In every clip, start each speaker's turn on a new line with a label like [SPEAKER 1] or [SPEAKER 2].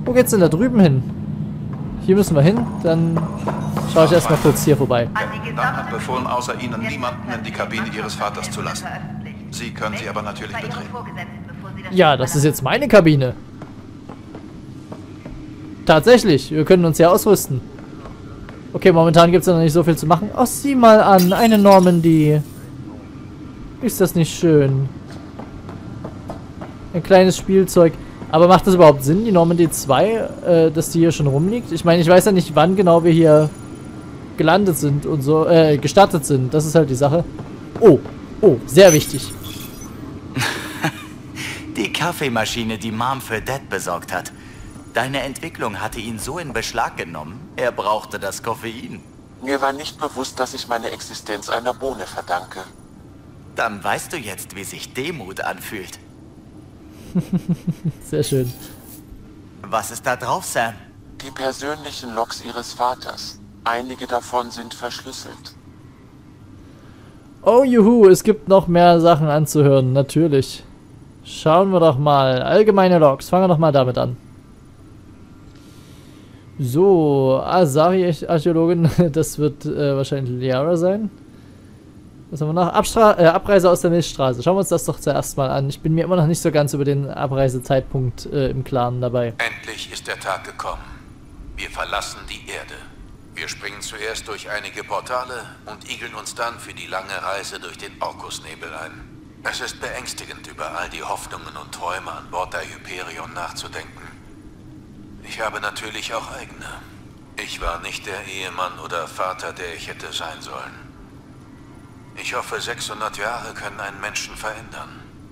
[SPEAKER 1] Wo geht's denn da drüben hin? Hier müssen wir hin, dann schaue ich erstmal kurz hier vorbei.
[SPEAKER 2] Dan hat befohlen, außer Ihnen niemanden in die Kabine Ihres Vaters zu lassen. Sie können sie aber natürlich betreten.
[SPEAKER 1] Ja, das ist jetzt meine Kabine. Tatsächlich, wir können uns ja ausrüsten. Okay, momentan gibt es ja noch nicht so viel zu machen. Oh, sieh mal an, eine Normandy. Ist das nicht schön? Ein kleines Spielzeug. Aber macht das überhaupt Sinn, die Normandy 2, dass die hier schon rumliegt? Ich meine, ich weiß ja nicht, wann genau wir hier gelandet sind und so, gestartet sind. Das ist halt die Sache. Oh, sehr wichtig.
[SPEAKER 3] Die Kaffeemaschine, die Mom für Dad besorgt hat. Deine Entwicklung hatte ihn so in Beschlag genommen, er brauchte das Koffein.
[SPEAKER 4] Mir war nicht bewusst, dass ich meine Existenz einer Bohne verdanke.
[SPEAKER 3] Dann weißt du jetzt, wie sich Demut anfühlt.
[SPEAKER 1] Sehr schön.
[SPEAKER 3] Was ist da drauf, Sam?
[SPEAKER 4] Die persönlichen Logs ihres Vaters. Einige davon sind verschlüsselt.
[SPEAKER 1] Oh juhu, es gibt noch mehr Sachen anzuhören, natürlich. Schauen wir doch mal. Allgemeine Logs, fangen wir doch mal damit an. So, Asari-Archäologin, das wird wahrscheinlich Liara sein. Was haben wir noch? Abreise aus der Milchstraße. Schauen wir uns das doch zuerst mal an. Ich bin mir immer noch nicht so ganz über den Abreisezeitpunkt im Klaren dabei.
[SPEAKER 2] Endlich ist der Tag gekommen. Wir verlassen die Erde. Wir springen zuerst durch einige Portale und igeln uns dann für die lange Reise durch den Orkusnebel ein. Es ist beängstigend, über all die Hoffnungen und Träume an Bord der Hyperion nachzudenken. Ich habe natürlich auch eigene. Ich war nicht der Ehemann oder Vater, der ich hätte sein sollen. Ich hoffe, 600 Jahre können einen Menschen verändern.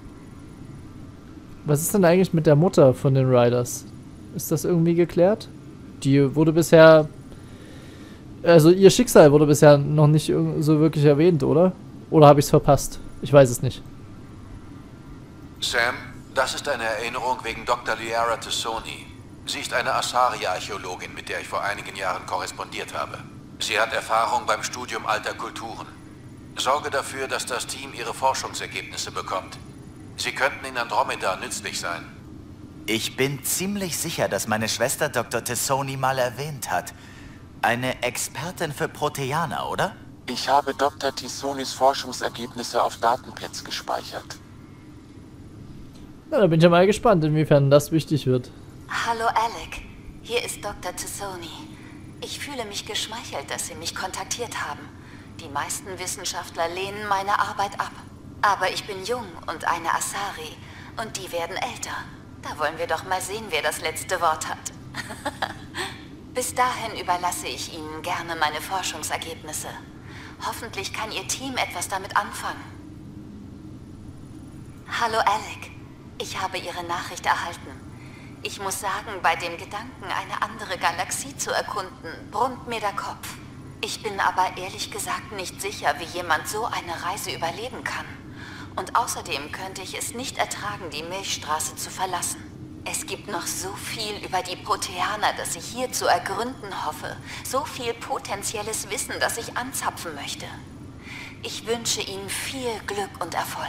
[SPEAKER 1] Was ist denn eigentlich mit der Mutter von den Riders? Ist das irgendwie geklärt? Die wurde bisher... Also ihr Schicksal wurde bisher noch nicht so wirklich erwähnt, oder? Oder habe ich es verpasst? Ich weiß es nicht.
[SPEAKER 2] Sam, das ist eine Erinnerung wegen Dr. Liara Tassoni. Sie ist eine Asari-Archäologin, mit der ich vor einigen Jahren korrespondiert habe. Sie hat Erfahrung beim Studium alter Kulturen. Sorge dafür, dass das Team ihre Forschungsergebnisse bekommt. Sie könnten in Andromeda nützlich sein.
[SPEAKER 3] Ich bin ziemlich sicher, dass meine Schwester Dr. Tassoni mal erwähnt hat. Eine Expertin für Proteaner, oder?
[SPEAKER 4] Ich habe Dr. Tassonis Forschungsergebnisse auf Datenpads gespeichert.
[SPEAKER 1] Na, da bin ich ja mal gespannt, inwiefern das wichtig wird.
[SPEAKER 5] Hallo Alec, hier ist Dr. Tassoni. Ich fühle mich geschmeichelt, dass Sie mich kontaktiert haben. Die meisten Wissenschaftler lehnen meine Arbeit ab. Aber ich bin jung und eine Asari. Und die werden älter. Da wollen wir doch mal sehen, wer das letzte Wort hat. Bis dahin überlasse ich Ihnen gerne meine Forschungsergebnisse. Hoffentlich kann Ihr Team etwas damit anfangen. Hallo Alec, ich habe Ihre Nachricht erhalten. Ich muss sagen, bei dem Gedanken, eine andere Galaxie zu erkunden, brummt mir der Kopf. Ich bin aber ehrlich gesagt nicht sicher, wie jemand so eine Reise überleben kann. Und außerdem könnte ich es nicht ertragen, die Milchstraße zu verlassen. Es gibt noch so viel über die Proteaner, das ich hier zu ergründen hoffe. So viel potenzielles Wissen, das ich anzapfen möchte. Ich wünsche Ihnen viel Glück und Erfolg.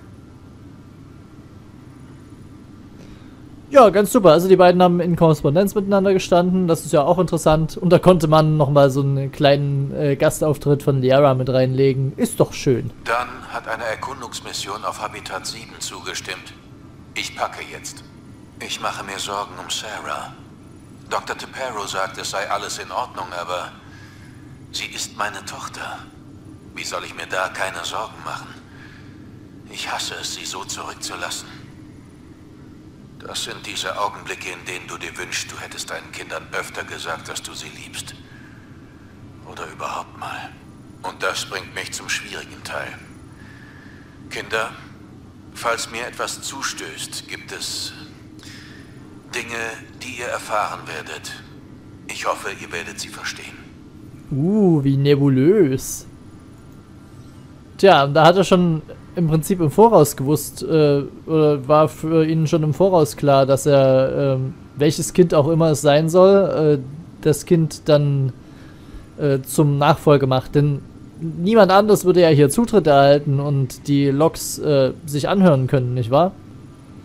[SPEAKER 1] Ja, ganz super. Also die beiden haben in Korrespondenz miteinander gestanden. Das ist ja auch interessant. Und da konnte man nochmal so einen kleinen Gastauftritt von Liara mit reinlegen. Ist doch schön.
[SPEAKER 2] Dann hat eine Erkundungsmission auf Habitat 7 zugestimmt. Ich packe jetzt. Ich mache mir Sorgen um Sarah. Dr. Tepero sagt, es sei alles in Ordnung, aber sie ist meine Tochter. Wie soll ich mir da keine Sorgen machen? Ich hasse es, sie so zurückzulassen. Das sind diese Augenblicke, in denen du dir wünschst, du hättest deinen Kindern öfter gesagt, dass du sie liebst. Oder überhaupt mal. Und das bringt mich zum schwierigen Teil. Kinder, falls mir etwas zustößt, gibt es Dinge, die ihr erfahren werdet. Ich hoffe, ihr werdet sie verstehen.
[SPEAKER 1] Wie nebulös. Tja, da hat er schon im Prinzip im Voraus gewusst, oder war für ihn schon im Voraus klar, dass er, welches Kind auch immer es sein soll, das Kind dann zum Nachfolger macht. Denn niemand anderes würde ja hier Zutritt erhalten und die Logs sich anhören können, nicht wahr?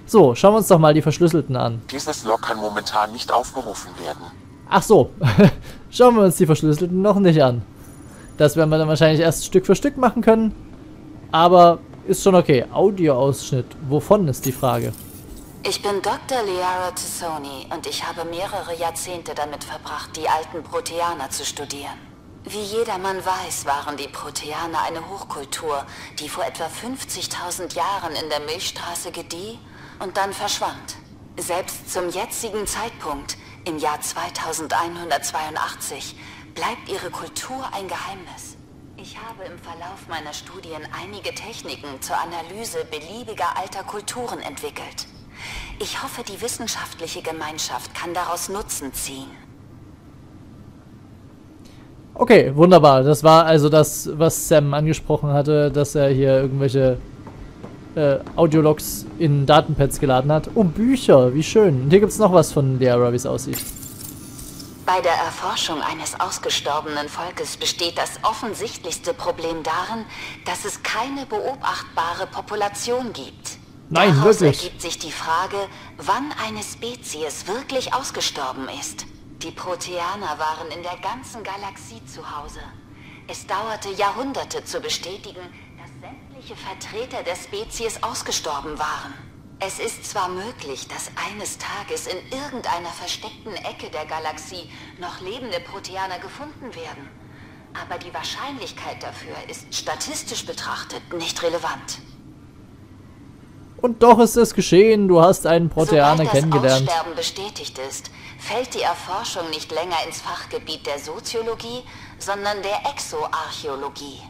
[SPEAKER 1] So, schauen wir uns doch mal die Verschlüsselten an.
[SPEAKER 4] Dieses Log kann momentan nicht aufgerufen werden.
[SPEAKER 1] Ach so, schauen wir uns die Verschlüsselten noch nicht an. Das werden wir dann wahrscheinlich erst Stück für Stück machen können. Aber ist schon okay. Audioausschnitt. Wovon ist die Frage?
[SPEAKER 5] Ich bin Dr. Liara Tassoni und ich habe mehrere Jahrzehnte damit verbracht, die alten Proteaner zu studieren. Wie jedermann weiß, waren die Proteaner eine Hochkultur, die vor etwa 50.000 Jahren in der Milchstraße gedieh und dann verschwand. Selbst zum jetzigen Zeitpunkt, im Jahr 2182, bleibt ihre Kultur ein Geheimnis. Ich habe im Verlauf meiner Studien einige Techniken zur Analyse beliebiger alter Kulturen entwickelt. Ich hoffe, die wissenschaftliche Gemeinschaft kann daraus Nutzen ziehen.
[SPEAKER 1] Okay, wunderbar. Das war also das, was Sam angesprochen hatte, dass er hier irgendwelche Audiologs in Datenpads geladen hat. Oh, Bücher, wie schön. Und hier gibt es noch was von Liara, wie es aussieht.
[SPEAKER 5] Bei der Erforschung eines ausgestorbenen Volkes besteht das offensichtlichste Problem darin, dass es keine beobachtbare Population gibt.
[SPEAKER 1] Nein,
[SPEAKER 5] Daraus
[SPEAKER 1] wirklich.
[SPEAKER 5] ergibt sich die Frage, wann eine Spezies wirklich ausgestorben ist. Die Proteaner waren in der ganzen Galaxie zu Hause. Es dauerte Jahrhunderte zu bestätigen, dass sämtliche Vertreter der Spezies ausgestorben waren. Es ist zwar möglich, dass eines Tages in irgendeiner versteckten Ecke der Galaxie noch lebende Proteaner gefunden werden, aber die Wahrscheinlichkeit dafür ist statistisch betrachtet nicht relevant.
[SPEAKER 1] Und doch ist es geschehen, du hast einen Proteaner
[SPEAKER 5] Sobald
[SPEAKER 1] kennengelernt.
[SPEAKER 5] das Aussterben bestätigt ist, fällt die Erforschung nicht länger ins Fachgebiet der Soziologie, sondern der Exoarchäologie.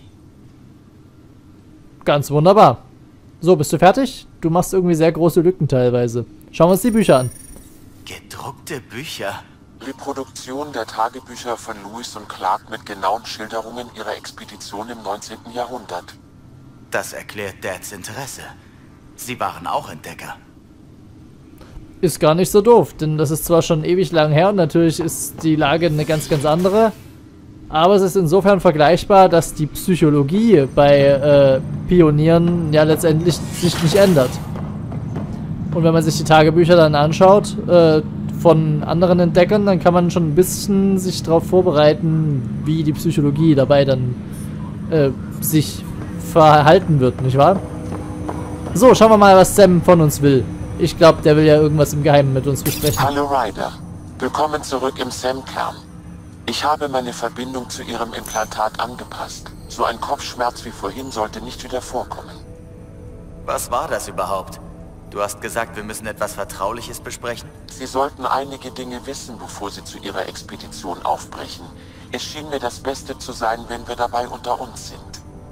[SPEAKER 1] Ganz wunderbar. So, bist du fertig? Du machst irgendwie sehr große Lücken teilweise. Schauen wir uns die Bücher an.
[SPEAKER 3] Gedruckte Bücher?
[SPEAKER 4] Reproduktion der Tagebücher von Lewis und Clark mit genauen Schilderungen ihrer Expedition im 19. Jahrhundert.
[SPEAKER 3] Das erklärt Dads Interesse. Sie waren auch Entdecker.
[SPEAKER 1] Ist gar nicht so doof, denn das ist zwar schon ewig lang her und natürlich ist die Lage eine ganz, ganz andere. Aber es ist insofern vergleichbar, dass die Psychologie bei Pionieren ja letztendlich sich nicht ändert. Und wenn man sich die Tagebücher dann anschaut von anderen Entdeckern, dann kann man schon ein bisschen sich darauf vorbereiten, wie die Psychologie dabei dann sich verhalten wird, nicht wahr? So, schauen wir mal, was Sam von uns will. Ich glaube, der will ja irgendwas im Geheimen mit uns besprechen.
[SPEAKER 4] Hallo Ryder, willkommen zurück im Sam-Kern. Ich habe meine Verbindung zu Ihrem Implantat angepasst. So ein Kopfschmerz wie vorhin sollte nicht wieder vorkommen.
[SPEAKER 3] Was war das überhaupt? Du hast gesagt, wir müssen etwas Vertrauliches besprechen?
[SPEAKER 4] Sie sollten einige Dinge wissen, bevor Sie zu Ihrer Expedition aufbrechen. Es schien mir das Beste zu sein, wenn wir dabei unter uns sind.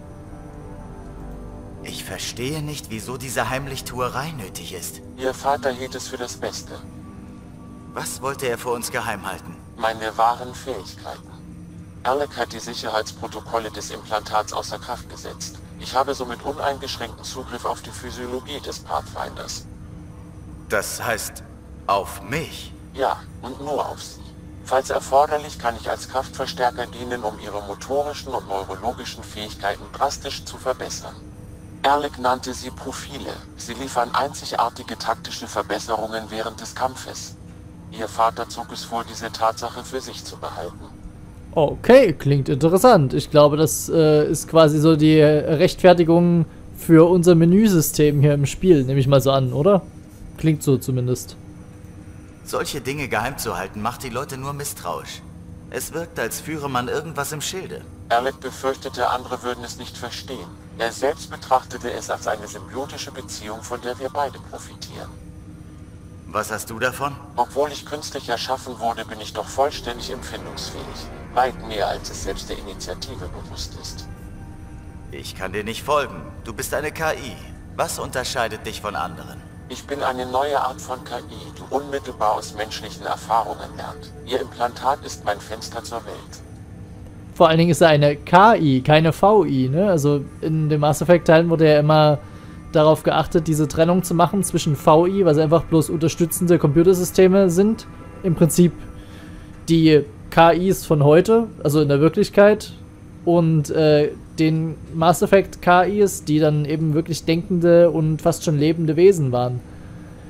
[SPEAKER 3] Ich verstehe nicht, wieso diese Heimlichtuerei nötig ist.
[SPEAKER 4] Ihr Vater hielt es für das Beste.
[SPEAKER 3] Was wollte er vor uns geheim halten?
[SPEAKER 4] Meine wahren Fähigkeiten. Alec hat die Sicherheitsprotokolle des Implantats außer Kraft gesetzt. Ich habe somit uneingeschränkten Zugriff auf die Physiologie des Pathfinders.
[SPEAKER 3] Das heißt, auf mich?
[SPEAKER 4] Ja, und nur auf Sie. Falls erforderlich, kann ich als Kraftverstärker dienen, um Ihre motorischen und neurologischen Fähigkeiten drastisch zu verbessern. Alec nannte sie Profile. Sie liefern einzigartige taktische Verbesserungen während des Kampfes. Ihr Vater zog es vor, diese Tatsache für sich zu behalten.
[SPEAKER 1] Okay, klingt interessant. Ich glaube, das ist quasi so die Rechtfertigung für unser Menüsystem hier im Spiel, nehme ich mal so an, oder? Klingt so zumindest.
[SPEAKER 3] Solche Dinge geheim zu halten, macht die Leute nur misstrauisch. Es wirkt, als führe man irgendwas im Schilde.
[SPEAKER 4] Alec befürchtete, andere würden es nicht verstehen. Er selbst betrachtete es als eine symbiotische Beziehung, von der wir beide profitieren.
[SPEAKER 3] Was hast du davon?
[SPEAKER 4] Obwohl ich künstlich erschaffen wurde, bin ich doch vollständig empfindungsfähig. Weit mehr, als es selbst der Initiative bewusst ist.
[SPEAKER 3] Ich kann dir nicht folgen. Du bist eine KI. Was unterscheidet dich von anderen?
[SPEAKER 4] Ich bin eine neue Art von KI, die unmittelbar aus menschlichen Erfahrungen lernt. Ihr Implantat ist mein Fenster zur Welt.
[SPEAKER 1] Vor allen Dingen ist er eine KI, keine VI, ne? Also in den Mass Effect-Teilen wurde ja immer darauf geachtet, diese Trennung zu machen zwischen VI, was einfach bloß unterstützende Computersysteme sind. Im Prinzip die KIs von heute, also in der Wirklichkeit, und den Mass Effect KIs, die dann eben wirklich denkende und fast schon lebende Wesen waren.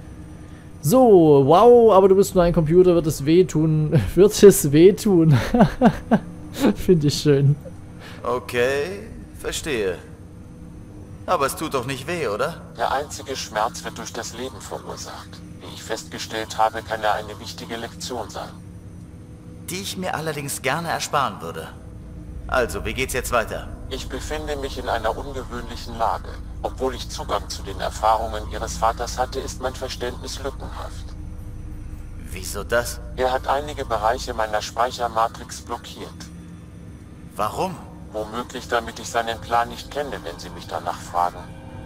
[SPEAKER 1] So, wow, aber du bist nur ein Computer, wird es wehtun. Wird es wehtun. Finde ich schön.
[SPEAKER 3] Okay, verstehe. Aber es tut doch nicht weh, oder?
[SPEAKER 4] Der einzige Schmerz wird durch das Leben verursacht. Wie ich festgestellt habe, kann er eine wichtige Lektion sein.
[SPEAKER 3] Die ich mir allerdings gerne ersparen würde. Also, wie geht's jetzt weiter?
[SPEAKER 4] Ich befinde mich in einer ungewöhnlichen Lage. Obwohl ich Zugang zu den Erfahrungen Ihres Vaters hatte, ist mein Verständnis lückenhaft.
[SPEAKER 3] Wieso das?
[SPEAKER 4] Er hat einige Bereiche meiner Speichermatrix blockiert.
[SPEAKER 3] Warum?
[SPEAKER 4] Womöglich, damit ich seinen Plan nicht kenne, wenn Sie mich danach fragen.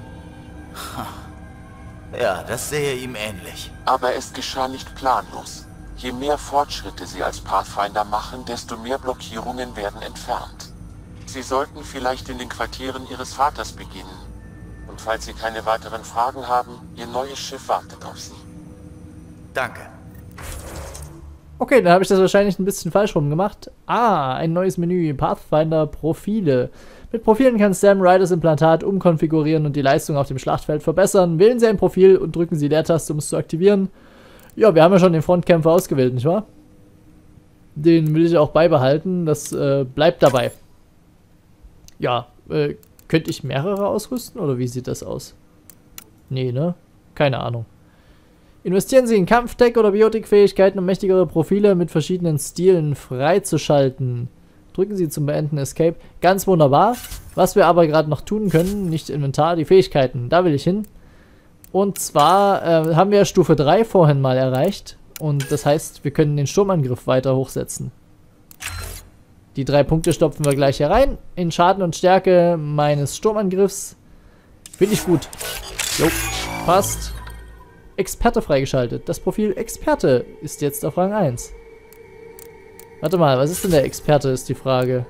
[SPEAKER 3] Ja, das sehe ihm ähnlich.
[SPEAKER 4] Aber es geschah nicht planlos. Je mehr Fortschritte Sie als Pathfinder machen, desto mehr Blockierungen werden entfernt. Sie sollten vielleicht in den Quartieren Ihres Vaters beginnen. Und falls Sie keine weiteren Fragen haben, Ihr neues Schiff wartet auf Sie.
[SPEAKER 3] Danke.
[SPEAKER 1] Okay, dann habe ich das wahrscheinlich ein bisschen falsch rum gemacht. Ah, ein neues Menü. Pathfinder Profile. Mit Profilen kann Sam Ryders Implantat umkonfigurieren und die Leistung auf dem Schlachtfeld verbessern. Wählen Sie ein Profil und drücken Sie Leertaste, um es zu aktivieren. Ja, wir haben ja schon den Frontkämpfer ausgewählt, nicht wahr? Den will ich auch beibehalten. Das bleibt dabei. Ja, könnte ich mehrere ausrüsten oder wie sieht das aus? Nee, ne? Keine Ahnung. Investieren Sie in Kampftech oder Biotikfähigkeiten, um mächtigere Profile mit verschiedenen Stilen freizuschalten. Drücken Sie zum Beenden Escape. Ganz wunderbar. Was wir aber gerade noch tun können, nicht Inventar, die Fähigkeiten. Da will ich hin. Und zwar haben wir Stufe 3 vorhin mal erreicht. Und das heißt, wir können den Sturmangriff weiter hochsetzen. Die 3 Punkte stopfen wir gleich hier rein. In Schaden und Stärke meines Sturmangriffs. Finde ich gut. Jo, passt. Experte freigeschaltet. Das Profil Experte ist jetzt auf Rang 1. Warte mal, was ist denn der Experte, ist die Frage.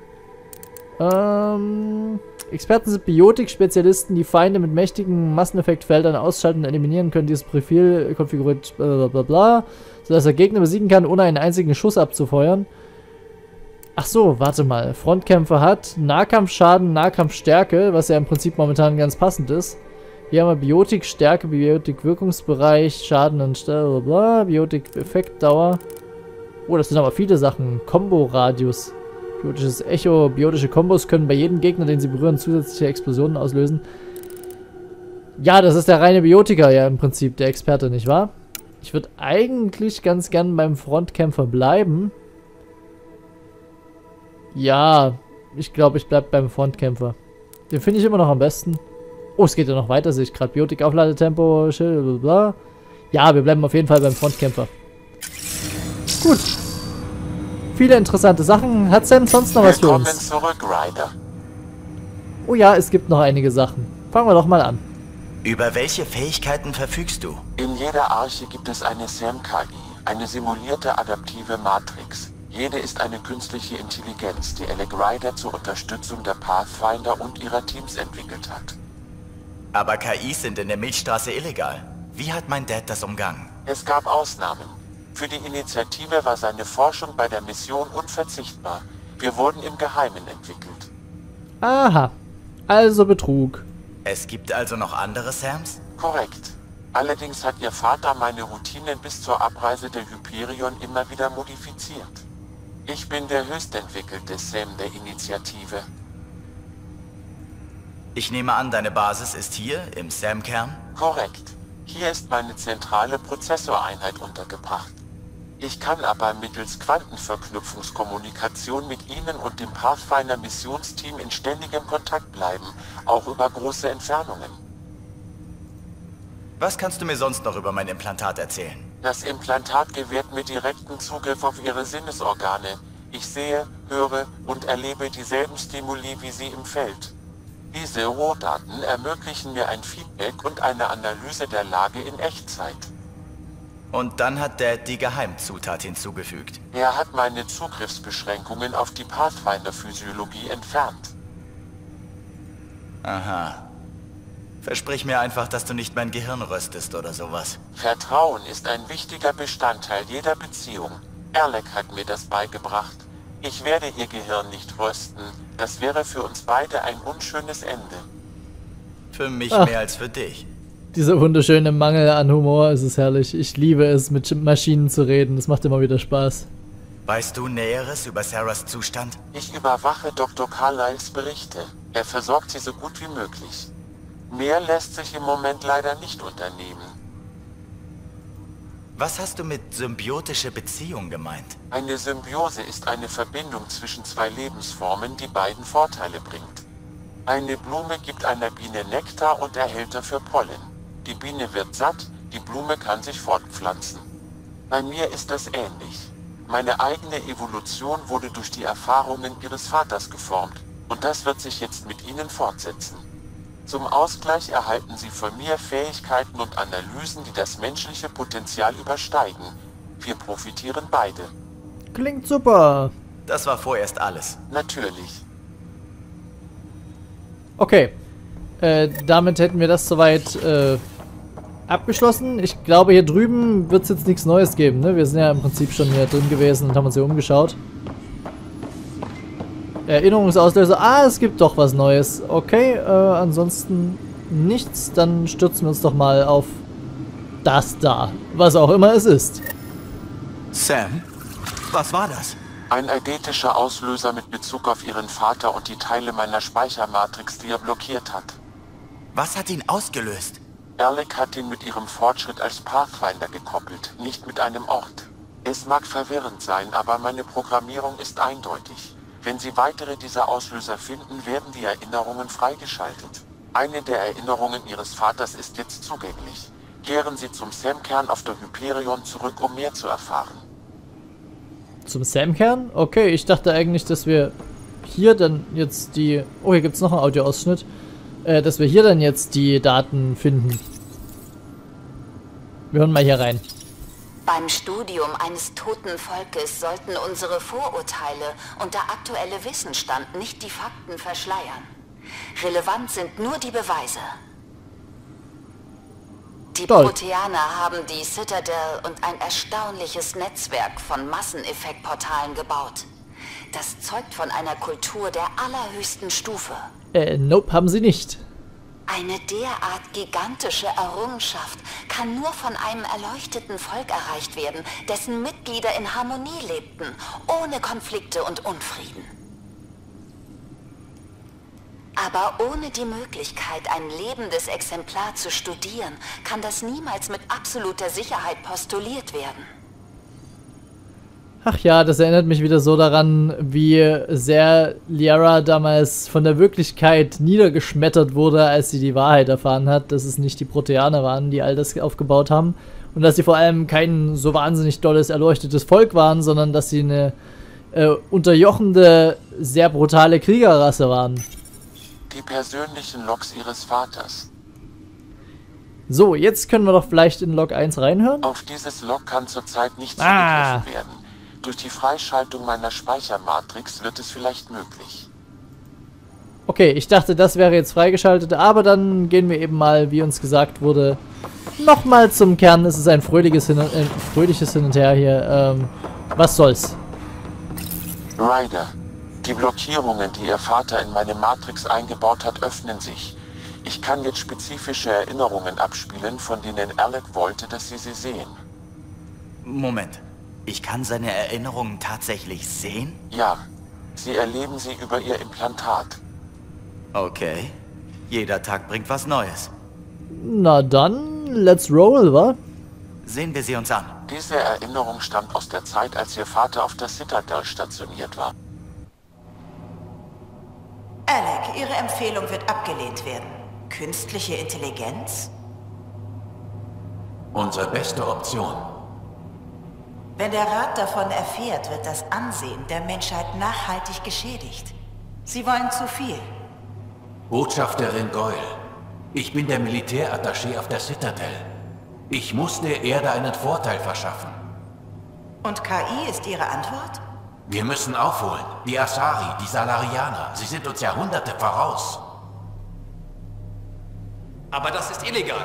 [SPEAKER 1] Experten sind Biotik-Spezialisten, die Feinde mit mächtigen Masseneffektfeldern ausschalten und eliminieren können. Dieses Profil konfiguriert blablabla, sodass er Gegner besiegen kann, ohne einen einzigen Schuss abzufeuern. Ach so, warte mal. Frontkämpfer hat Nahkampfschaden, Nahkampfstärke, was ja im Prinzip momentan ganz passend ist. Hier haben wir Biotik, Stärke, Biotik, Wirkungsbereich, Schaden und bla, Biotik, Effektdauer. Oh, das sind aber viele Sachen. Combo-Radius. Biotisches Echo. Biotische Kombos können bei jedem Gegner, den sie berühren, zusätzliche Explosionen auslösen. Ja, das ist der reine Biotiker, ja, im Prinzip, der Experte, nicht wahr? Ich würde eigentlich ganz gern beim Frontkämpfer bleiben. Ja, ich glaube, ich bleibe beim Frontkämpfer. Den finde ich immer noch am besten. Oh, es geht ja noch weiter, sehe ich gerade. Biotik, Aufladetempo, Schild, bla bla. Ja, wir bleiben auf jeden Fall beim Frontkämpfer. Gut. Viele interessante Sachen. Hat Sam sonst noch was für uns?
[SPEAKER 4] Willkommen zurück, Ryder.
[SPEAKER 1] Oh ja, es gibt noch einige Sachen. Fangen wir doch mal an.
[SPEAKER 3] Über welche Fähigkeiten verfügst du?
[SPEAKER 4] In jeder Arche gibt es eine SAM-KI, eine simulierte adaptive Matrix. Jede ist eine künstliche Intelligenz, die Alec Ryder zur Unterstützung der Pathfinder und ihrer Teams entwickelt hat.
[SPEAKER 3] Aber KIs sind in der Milchstraße illegal. Wie hat mein Dad das umgangen?
[SPEAKER 4] Es gab Ausnahmen. Für die Initiative war seine Forschung bei der Mission unverzichtbar. Wir wurden im Geheimen entwickelt.
[SPEAKER 1] Aha. Also Betrug.
[SPEAKER 3] Es gibt also noch andere Sams?
[SPEAKER 4] Korrekt. Allerdings hat ihr Vater meine Routinen bis zur Abreise der Hyperion immer wieder modifiziert. Ich bin der höchstentwickelte Sam der Initiative.
[SPEAKER 3] Ich nehme an, deine Basis ist hier, im SAM-Kern?
[SPEAKER 4] Korrekt. Hier ist meine zentrale Prozessoreinheit untergebracht. Ich kann aber mittels Quantenverknüpfungskommunikation mit Ihnen und dem Pathfinder-Missionsteam in ständigem Kontakt bleiben, auch über große Entfernungen.
[SPEAKER 3] Was kannst du mir sonst noch über mein Implantat erzählen?
[SPEAKER 4] Das Implantat gewährt mir direkten Zugriff auf Ihre Sinnesorgane. Ich sehe, höre und erlebe dieselben Stimuli wie Sie im Feld. Diese Rohdaten ermöglichen mir ein Feedback und eine Analyse der Lage in Echtzeit.
[SPEAKER 3] Und dann hat Dad die Geheimzutat hinzugefügt.
[SPEAKER 4] Er hat meine Zugriffsbeschränkungen auf die Pathfinder-Physiologie entfernt.
[SPEAKER 3] Aha. Versprich mir einfach, dass du nicht mein Gehirn röstest oder sowas.
[SPEAKER 4] Vertrauen ist ein wichtiger Bestandteil jeder Beziehung. Alec hat mir das beigebracht. Ich werde ihr Gehirn nicht rösten. Das wäre für uns beide ein unschönes Ende.
[SPEAKER 3] Für mich mehr als für dich.
[SPEAKER 1] Dieser wunderschöne Mangel an Humor, es ist herrlich. Ich liebe es, mit Maschinen zu reden. Das macht immer wieder Spaß.
[SPEAKER 3] Weißt du Näheres über Sarahs Zustand?
[SPEAKER 4] Ich überwache Dr. Carlyles Berichte. Er versorgt sie so gut wie möglich. Mehr lässt sich im Moment leider nicht unternehmen.
[SPEAKER 3] Was hast du mit symbiotische Beziehung gemeint?
[SPEAKER 4] Eine Symbiose ist eine Verbindung zwischen zwei Lebensformen, die beiden Vorteile bringt. Eine Blume gibt einer Biene Nektar und erhält dafür Pollen. Die Biene wird satt, die Blume kann sich fortpflanzen. Bei mir ist das ähnlich. Meine eigene Evolution wurde durch die Erfahrungen ihres Vaters geformt und das wird sich jetzt mit ihnen fortsetzen. Zum Ausgleich erhalten sie von mir Fähigkeiten und Analysen, die das menschliche Potenzial übersteigen. Wir profitieren beide.
[SPEAKER 1] Klingt super.
[SPEAKER 3] Das war vorerst alles.
[SPEAKER 4] Natürlich.
[SPEAKER 1] Okay. Damit hätten wir das soweit abgeschlossen. Ich glaube, hier drüben wird es jetzt nichts Neues geben, ne? Wir sind ja im Prinzip schon hier drin gewesen und haben uns hier umgeschaut. Erinnerungsauslöser. Ah, es gibt doch was Neues. Okay, ansonsten nichts. Dann stürzen wir uns doch mal auf das da. Was auch immer es ist.
[SPEAKER 3] Sam, was war das?
[SPEAKER 4] Ein eidetischer Auslöser mit Bezug auf ihren Vater und die Teile meiner Speichermatrix, die er blockiert hat.
[SPEAKER 3] Was hat ihn ausgelöst?
[SPEAKER 4] Alec hat ihn mit ihrem Fortschritt als Pathfinder gekoppelt, nicht mit einem Ort. Es mag verwirrend sein, aber meine Programmierung ist eindeutig. Wenn Sie weitere dieser Auslöser finden, werden die Erinnerungen freigeschaltet. Eine der Erinnerungen Ihres Vaters ist jetzt zugänglich. Kehren Sie zum Sam-Kern auf der Hyperion zurück, um mehr zu erfahren.
[SPEAKER 1] Zum Sam-Kern? Okay, ich dachte eigentlich, dass wir hier dann jetzt die... Oh, hier gibt es noch einen Audioausschnitt. Dass wir hier dann jetzt die Daten finden. Wir hören mal hier rein.
[SPEAKER 5] Beim Studium eines toten Volkes sollten unsere Vorurteile und der aktuelle Wissensstand nicht die Fakten verschleiern. Relevant sind nur die Beweise. Die Proteaner haben die Citadel und ein erstaunliches Netzwerk von Masseneffektportalen gebaut. Das zeugt von einer Kultur der allerhöchsten Stufe.
[SPEAKER 1] Nope, haben sie nicht.
[SPEAKER 5] Eine derart gigantische Errungenschaft kann nur von einem erleuchteten Volk erreicht werden, dessen Mitglieder in Harmonie lebten, ohne Konflikte und Unfrieden. Aber ohne die Möglichkeit, ein lebendes Exemplar zu studieren, kann das niemals mit absoluter Sicherheit postuliert werden.
[SPEAKER 1] Ach ja, das erinnert mich wieder so daran, wie sehr Liara damals von der Wirklichkeit niedergeschmettert wurde, als sie die Wahrheit erfahren hat, dass es nicht die Proteaner waren, die all das aufgebaut haben. Und dass sie vor allem kein so wahnsinnig dolles, erleuchtetes Volk waren, sondern dass sie eine unterjochende, sehr brutale Kriegerrasse waren.
[SPEAKER 4] Die persönlichen Logs Ihres Vaters.
[SPEAKER 1] So, jetzt können wir doch vielleicht in Log 1 reinhören.
[SPEAKER 4] Auf dieses Log kann zurzeit nicht zugegriffen werden. Durch die Freischaltung meiner Speichermatrix wird es vielleicht möglich.
[SPEAKER 1] Okay, ich dachte, das wäre jetzt freigeschaltet, aber dann gehen wir eben mal, wie uns gesagt wurde, nochmal zum Kern. Es ist ein fröhliches Hin und Her hier. Was soll's?
[SPEAKER 4] Ryder, die Blockierungen, die Ihr Vater in meine Matrix eingebaut hat, öffnen sich. Ich kann jetzt spezifische Erinnerungen abspielen, von denen Alec wollte, dass Sie sie sehen.
[SPEAKER 3] Moment. Ich kann seine Erinnerungen tatsächlich sehen?
[SPEAKER 4] Ja, Sie erleben sie über Ihr Implantat.
[SPEAKER 3] Okay. Jeder Tag bringt was Neues.
[SPEAKER 1] Na dann, let's roll, wa?
[SPEAKER 4] Sehen wir sie uns an. Diese Erinnerung stammt aus der Zeit, als Ihr Vater auf der Citadel stationiert war.
[SPEAKER 6] Alec, Ihre Empfehlung wird abgelehnt werden. Künstliche Intelligenz?
[SPEAKER 2] Unsere beste Option.
[SPEAKER 6] Wenn der Rat davon erfährt, wird das Ansehen der Menschheit nachhaltig geschädigt. Sie wollen zu viel.
[SPEAKER 2] Botschafterin Goyle, ich bin der Militärattaché auf der Citadel. Ich muss der Erde einen Vorteil verschaffen.
[SPEAKER 6] Und KI ist Ihre Antwort?
[SPEAKER 2] Wir müssen aufholen. Die Asari, die Salarianer, sie sind uns Jahrhunderte voraus.
[SPEAKER 7] Aber das ist illegal.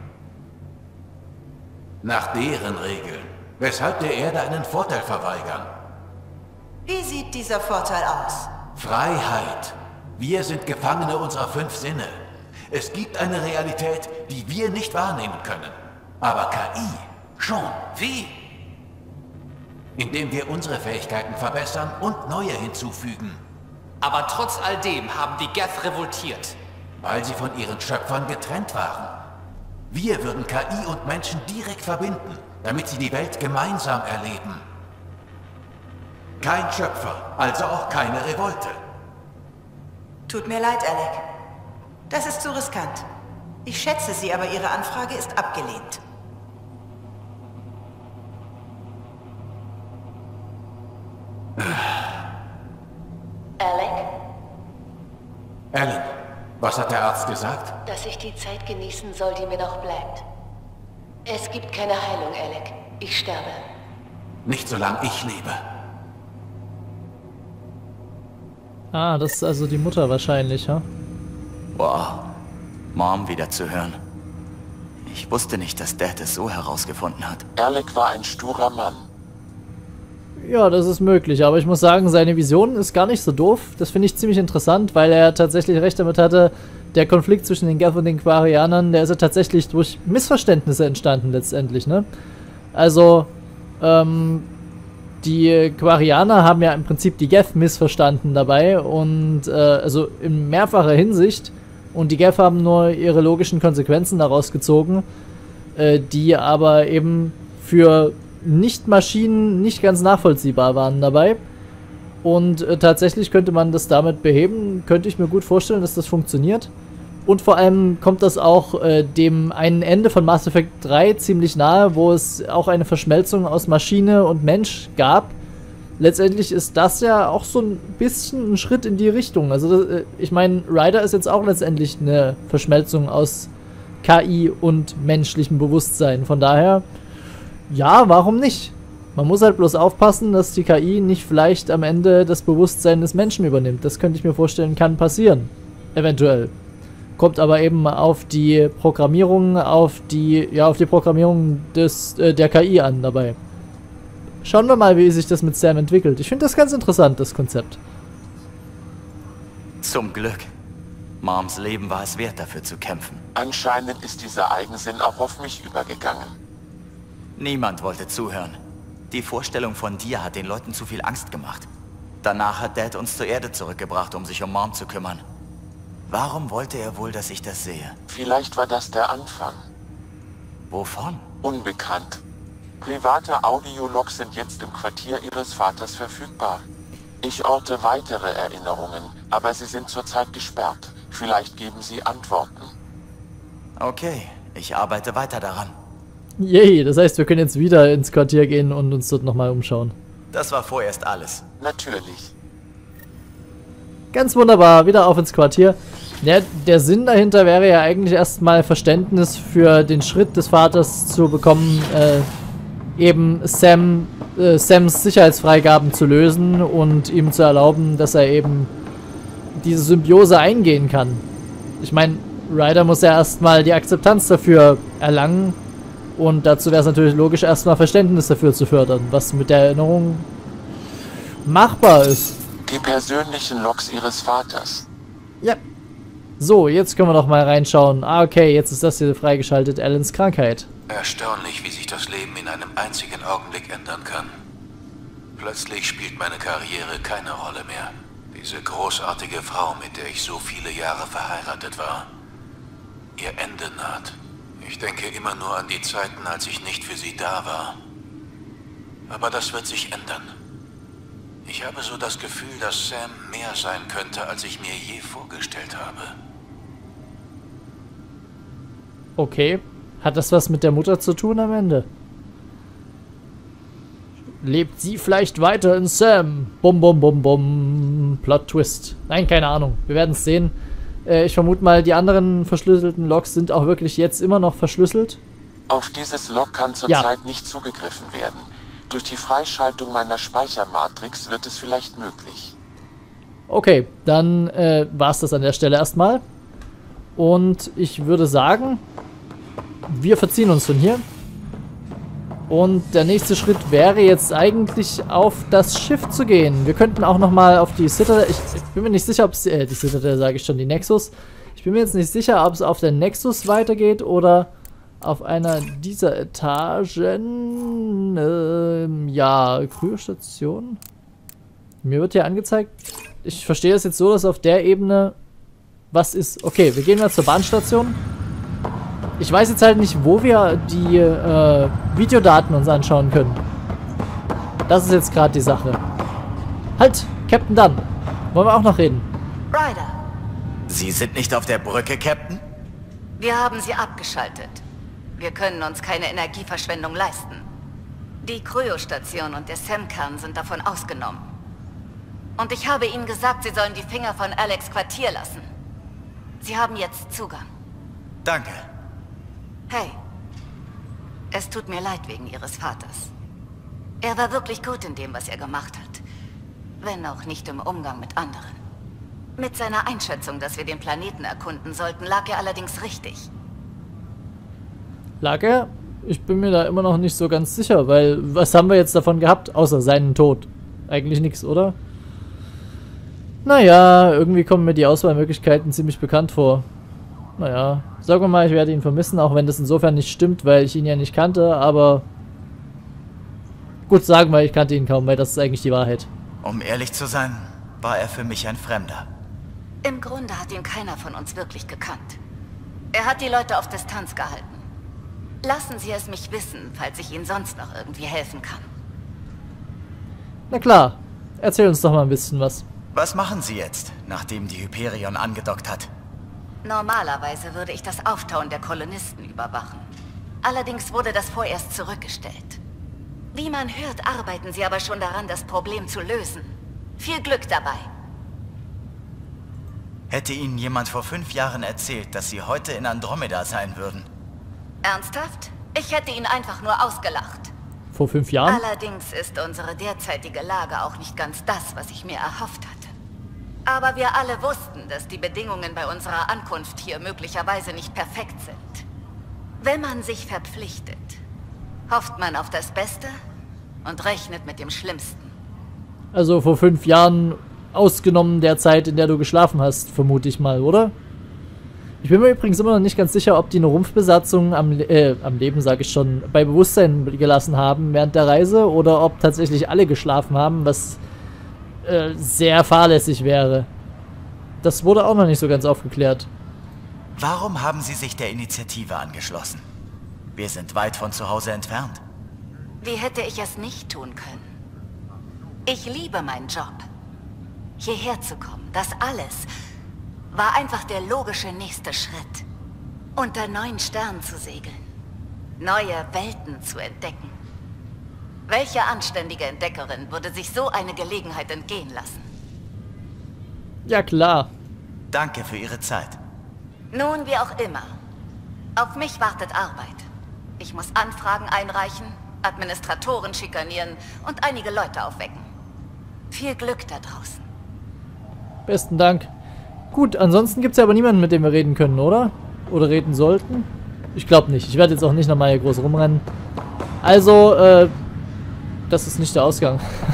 [SPEAKER 2] Nach deren Regeln. Weshalb der Erde einen Vorteil verweigern?
[SPEAKER 6] Wie sieht dieser Vorteil aus?
[SPEAKER 2] Freiheit. Wir sind Gefangene unserer 5 Sinne. Es gibt eine Realität, die wir nicht wahrnehmen können. Aber KI schon.
[SPEAKER 7] Wie?
[SPEAKER 2] Indem wir unsere Fähigkeiten verbessern und neue hinzufügen.
[SPEAKER 7] Aber trotz all dem haben die Geth revoltiert.
[SPEAKER 2] Weil sie von ihren Schöpfern getrennt waren. Wir würden KI und Menschen direkt verbinden, damit sie die Welt gemeinsam erleben. Kein Schöpfer, also auch keine Revolte.
[SPEAKER 6] Tut mir leid, Alec. Das ist zu riskant. Ich schätze Sie, aber Ihre Anfrage ist abgelehnt.
[SPEAKER 8] Alec,
[SPEAKER 2] Alan, was hat der Arzt gesagt?
[SPEAKER 8] dass ich die Zeit genießen soll, die mir noch bleibt. Es gibt keine Heilung, Alec. Ich sterbe.
[SPEAKER 2] Nicht solange ich lebe.
[SPEAKER 1] Ah, das ist also die Mutter wahrscheinlich, ja?
[SPEAKER 3] Wow. Mom wieder zu hören. Ich wusste nicht, dass Dad es so herausgefunden hat.
[SPEAKER 4] Alec war ein sturer Mann.
[SPEAKER 1] Ja, das ist möglich, aber ich muss sagen, seine Vision ist gar nicht so doof. Das finde ich ziemlich interessant, weil er tatsächlich recht damit hatte, der Konflikt zwischen den Geth und den Quarianern, der ist ja tatsächlich durch Missverständnisse entstanden letztendlich, ne? Also, die Quarianer haben ja im Prinzip die Geth missverstanden dabei und, also in mehrfacher Hinsicht, und die Geth haben nur ihre logischen Konsequenzen daraus gezogen, die aber eben für Nicht-Maschinen nicht ganz nachvollziehbar waren dabei. Und tatsächlich könnte man das damit beheben, könnte ich mir gut vorstellen, dass das funktioniert. Und vor allem kommt das auch dem einen Ende von Mass Effect 3 ziemlich nahe, wo es auch eine Verschmelzung aus Maschine und Mensch gab. Letztendlich ist das ja auch so ein bisschen ein Schritt in die Richtung. Also ich meine, Ryder ist jetzt auch letztendlich eine Verschmelzung aus KI und menschlichem Bewusstsein. Von daher, ja, warum nicht? Man muss halt bloß aufpassen, dass die KI nicht vielleicht am Ende das Bewusstsein des Menschen übernimmt. Das könnte ich mir vorstellen, kann passieren. Eventuell. Kommt aber eben auf die Programmierung, auf die Programmierung der KI an dabei. Schauen wir mal, wie sich das mit Sam entwickelt. Ich finde das ganz interessant, das Konzept.
[SPEAKER 3] Zum Glück. Moms Leben war es wert, dafür zu kämpfen.
[SPEAKER 4] Anscheinend ist dieser Eigensinn auch auf mich übergegangen.
[SPEAKER 3] Niemand wollte zuhören. Die Vorstellung von dir hat den Leuten zu viel Angst gemacht. Danach hat Dad uns zur Erde zurückgebracht, um sich um Mom zu kümmern. Warum wollte er wohl, dass ich das sehe?
[SPEAKER 4] Vielleicht war das der Anfang.
[SPEAKER 3] Wovon?
[SPEAKER 4] Unbekannt. Private Audiologs sind jetzt im Quartier Ihres Vaters verfügbar. Ich orte weitere Erinnerungen, aber sie sind zurzeit gesperrt. Vielleicht geben Sie Antworten.
[SPEAKER 3] Okay, ich arbeite weiter daran.
[SPEAKER 1] Yay, das heißt, wir können jetzt wieder ins Quartier gehen und uns dort nochmal umschauen.
[SPEAKER 3] Das war vorerst alles.
[SPEAKER 4] Natürlich.
[SPEAKER 1] Ganz wunderbar, wieder auf ins Quartier. Ja, der Sinn dahinter wäre ja eigentlich erstmal Verständnis für den Schritt des Vaters zu bekommen, eben Sams Sicherheitsfreigaben zu lösen und ihm zu erlauben, dass er eben diese Symbiose eingehen kann. Ich meine, Ryder muss ja erstmal die Akzeptanz dafür erlangen und dazu wäre es natürlich logisch, erstmal Verständnis dafür zu fördern, was mit der Erinnerung machbar ist.
[SPEAKER 4] Die persönlichen Logs Ihres Vaters.
[SPEAKER 1] Ja. So, jetzt können wir doch mal reinschauen. Ah, okay, jetzt ist das hier freigeschaltet, Alans Krankheit.
[SPEAKER 2] Erstaunlich, wie sich das Leben in einem einzigen Augenblick ändern kann. Plötzlich spielt meine Karriere keine Rolle mehr. Diese großartige Frau, mit der ich so viele Jahre verheiratet war. Ihr Ende naht. Ich denke immer nur an die Zeiten, als ich nicht für sie da war. Aber das wird sich ändern. Ich habe so das Gefühl, dass Sam mehr sein könnte, als ich mir je vorgestellt habe.
[SPEAKER 1] Okay. Hat das was mit der Mutter zu tun am Ende? Lebt sie vielleicht weiter in Sam? Bum, bum, bum, bum. Plot Twist. Nein, keine Ahnung. Wir werden es sehen. Ich vermute mal, die anderen verschlüsselten Logs sind auch wirklich jetzt immer noch verschlüsselt.
[SPEAKER 4] Auf dieses Log kann zurzeit nicht zugegriffen werden. Durch die Freischaltung meiner Speichermatrix wird es vielleicht möglich.
[SPEAKER 1] Okay, dann war es das an der Stelle erstmal. Und ich würde sagen, wir verziehen uns von hier. Und der nächste Schritt wäre jetzt eigentlich auf das Schiff zu gehen. Wir könnten auch nochmal auf die Citadel, ich bin mir nicht sicher, ob es, die Citadel sage ich schon, die Nexus. Ich bin mir jetzt nicht sicher, ob es auf der Nexus weitergeht oder auf einer dieser Etagen. Ja, Kryostation. Mir wird hier angezeigt, ich verstehe es jetzt so, dass auf der Ebene was ist. Okay, wir gehen mal zur Bahnstation. Ich weiß jetzt halt nicht, wo wir die Videodaten uns anschauen können. Das ist jetzt gerade die Sache. Halt, Captain Dunn. Wollen wir auch noch reden?
[SPEAKER 5] Ryder,
[SPEAKER 3] Sie sind nicht auf der Brücke, Captain?
[SPEAKER 5] wir haben sie abgeschaltet. Wir können uns keine Energieverschwendung leisten. Die Kryostation und der SAM-Kern sind davon ausgenommen. Und ich habe ihnen gesagt, sie sollen die Finger von Alex Quartier lassen. Sie haben jetzt Zugang.
[SPEAKER 3] Danke.
[SPEAKER 5] Hey, es tut mir leid wegen Ihres Vaters. Er war wirklich gut in dem, was er gemacht hat. Wenn auch nicht im Umgang mit anderen. Mit seiner Einschätzung, dass wir den Planeten erkunden sollten, lag er allerdings richtig.
[SPEAKER 1] Lag er? Ich bin mir da immer noch nicht so ganz sicher, weil was haben wir jetzt davon gehabt, außer seinen Tod? Eigentlich nichts, oder? Naja, irgendwie kommen mir die Auswahlmöglichkeiten ziemlich bekannt vor. Naja, sagen wir mal, ich werde ihn vermissen, auch wenn das insofern nicht stimmt, weil ich ihn ja nicht kannte, aber... Gut, sagen wir, ich kannte ihn kaum, weil das ist eigentlich die Wahrheit.
[SPEAKER 3] Um ehrlich zu sein, war er für mich ein Fremder.
[SPEAKER 5] Im Grunde hat ihn keiner von uns wirklich gekannt. Er hat die Leute auf Distanz gehalten. Lassen Sie es mich wissen, falls ich Ihnen sonst noch irgendwie helfen kann.
[SPEAKER 1] Na klar, erzähl uns doch mal ein bisschen was.
[SPEAKER 3] Was machen Sie jetzt, nachdem die Hyperion angedockt hat?
[SPEAKER 5] Normalerweise würde ich das Auftauen der Kolonisten überwachen. Allerdings wurde das vorerst zurückgestellt. Wie man hört, arbeiten sie aber schon daran, das Problem zu lösen. Viel Glück dabei.
[SPEAKER 3] Hätte Ihnen jemand vor 5 Jahren erzählt, dass Sie heute in Andromeda sein würden?
[SPEAKER 5] Ernsthaft? Ich hätte ihn einfach nur ausgelacht.
[SPEAKER 1] Vor 5 Jahren?
[SPEAKER 5] Allerdings ist unsere derzeitige Lage auch nicht ganz das, was ich mir erhofft hatte. Aber wir alle wussten, dass die Bedingungen bei unserer Ankunft hier möglicherweise nicht perfekt sind. Wenn man sich verpflichtet, hofft man auf das Beste und rechnet mit dem Schlimmsten.
[SPEAKER 1] Also vor 5 Jahren, ausgenommen der Zeit, in der du geschlafen hast, vermute ich mal, oder? Ich bin mir übrigens immer noch nicht ganz sicher, ob die eine Rumpfbesatzung am Leben, sage ich schon, bei Bewusstsein gelassen haben während der Reise oder ob tatsächlich alle geschlafen haben, was sehr fahrlässig wäre. Das wurde auch noch nicht so ganz aufgeklärt.
[SPEAKER 3] Warum haben Sie sich der Initiative angeschlossen? Wir sind weit von zu Hause entfernt.
[SPEAKER 5] Wie hätte ich es nicht tun können? Ich liebe meinen Job. Hierher zu kommen, das alles, war einfach der logische nächste Schritt. Unter neuen Sternen zu segeln. Neue Welten zu entdecken. Welche anständige Entdeckerin würde sich so eine Gelegenheit entgehen lassen?
[SPEAKER 1] Ja, klar.
[SPEAKER 3] Danke für Ihre Zeit.
[SPEAKER 5] Nun, wie auch immer. Auf mich wartet Arbeit. Ich muss Anfragen einreichen, Administratoren schikanieren und einige Leute aufwecken. Viel Glück da draußen.
[SPEAKER 1] Besten Dank. Gut, ansonsten gibt es ja aber niemanden, mit dem wir reden können, oder? Oder reden sollten? Ich glaube nicht. Ich werde jetzt auch nicht nochmal hier groß rumrennen. Also, das ist nicht der Ausgang.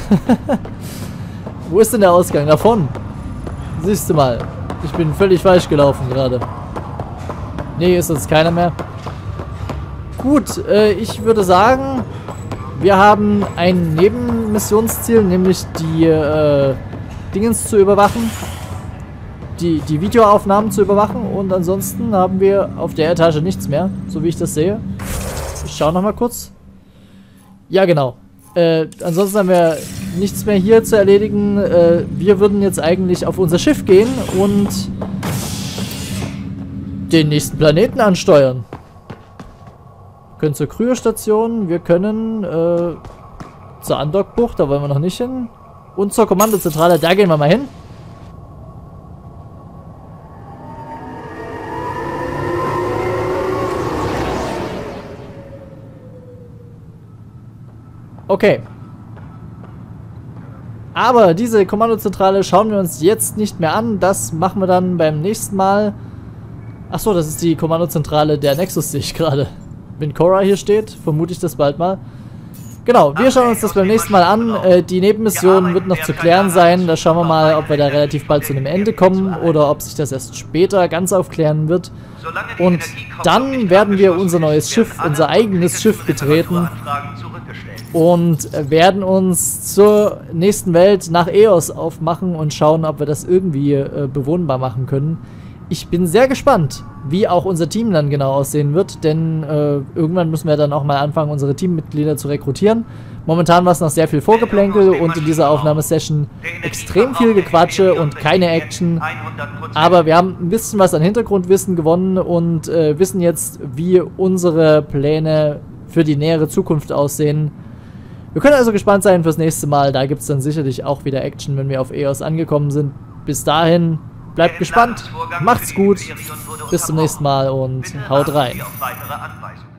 [SPEAKER 1] Wo ist denn der Ausgang? Davon. Siehst du mal. Ich bin völlig falsch gelaufen gerade. Nee, ist jetzt keiner mehr. Gut, ich würde sagen, wir haben ein Nebenmissionsziel, nämlich die Dingens zu überwachen. Die Videoaufnahmen zu überwachen. Und ansonsten haben wir auf der Etage nichts mehr, so wie ich das sehe. Ich schaue nochmal kurz. Ja, genau. Ansonsten haben wir nichts mehr hier zu erledigen. Wir würden jetzt eigentlich auf unser Schiff gehen und den nächsten Planeten ansteuern. Wir können zur Kryostation, wir können zur Andockbucht, da wollen wir noch nicht hin. Und zur Kommandozentrale, da gehen wir mal hin. Okay. Aber diese Kommandozentrale schauen wir uns jetzt nicht mehr an. Das machen wir dann beim nächsten Mal. Achso, das ist die Kommandozentrale der Nexus, sehe ich gerade. Wenn Cora hier steht, vermute ich das bald mal. Genau, wir schauen uns das beim nächsten Mal an. Die Nebenmission wird noch zu klären sein. Da schauen wir mal, ob wir da relativ bald zu einem Ende kommen oder ob sich das erst später ganz aufklären wird. Und dann werden wir unser neues Schiff, unser eigenes Schiff betreten und werden uns zur nächsten Welt nach Eos aufmachen und schauen, ob wir das irgendwie bewohnbar machen können. Ich bin sehr gespannt, wie auch unser Team dann genau aussehen wird, denn irgendwann müssen wir dann auch mal anfangen, unsere Teammitglieder zu rekrutieren. Momentan war es noch sehr viel Vorgeplänkel und in dieser Aufnahmesession extrem viel Gequatsche und keine Action. Aber wir haben ein bisschen was an Hintergrundwissen gewonnen und wissen jetzt, wie unsere Pläne für die nähere Zukunft aussehen. Wir können also gespannt sein fürs nächste Mal. Da gibt es dann sicherlich auch wieder Action, wenn wir auf Eos angekommen sind. Bis dahin, bleibt gespannt, macht's gut, bis zum nächsten Mal und haut rein.